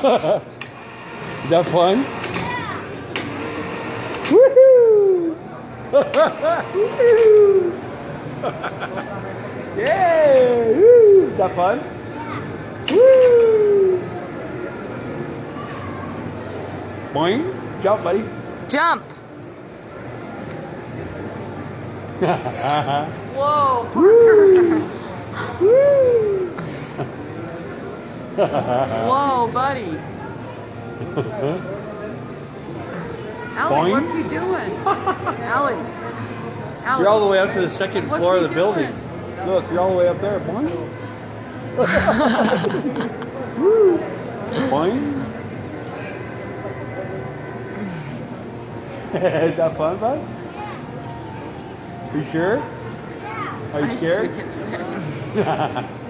Is that fun? Woohoo! Woohoo! Yay! Woo! Is that fun? Woo! Boing! Jump, buddy. Jump! Whoa! Woo! Woo! Whoa, buddy! Allie, what's he doing? Allie. You're all the way up to the second floor of the building. Look, you're all the way up there. Boing. Woo. Boing. Is that fun, bud? Are you sure? Are you scared?